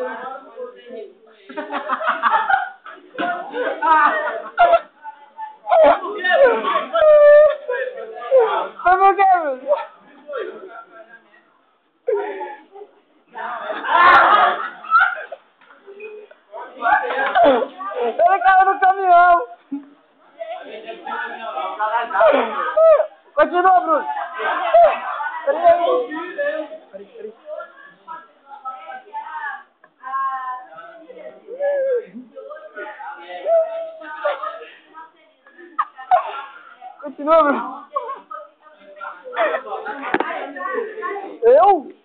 Vamos, Bruno. Ele caiu no caminhão. Continua, Bruno. Continua, Bruno. Eu?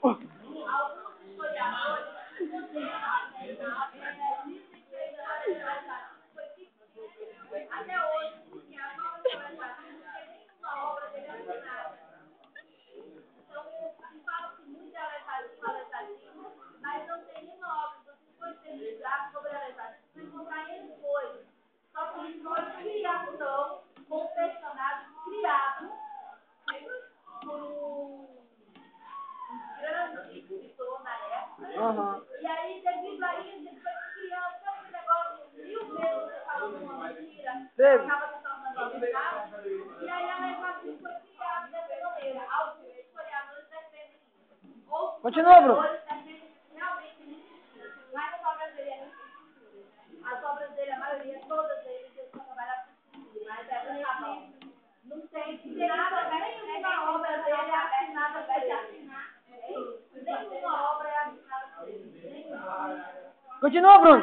Uhum. E aí, devido a isso, ele foi criando todo esse negócio, e o mesmo você falando uma mentira, acaba se tornando uma verdade, e aí a legislação foi criada dessa maneira. Alguns historiadores defendem isso. Outros Continua, Bruno. defendem realmente mentira. Mas as obras dele é mentira. As obras dele, a maioria, todas eles são trabalhadas com mentira. Mas é tá bom. Não tem nada, nenhuma obra dele é assinada por ele. Nenhuma obra é assinada por ele. Continua, Bruno.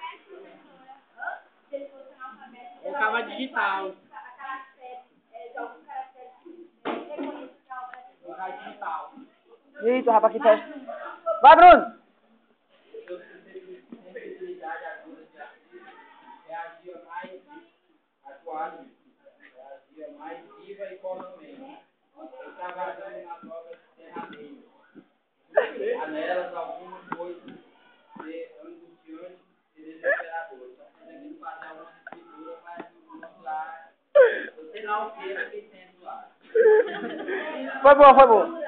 Colocava digital. Colocar digital. Eita, rapaz, que teste. Vai, Bruno. Sensibilidade aguda de reagia mais atuado, reagia mais viva e colormente. Eu trabalhando nas obras de derrameiro. Há nelas algumas coisas angustiantes e desesperadoras. Só conseguindo fazer alguma escritura para mostrar, eu sei lá o que ele tem do lado. Foi boa, foi boa.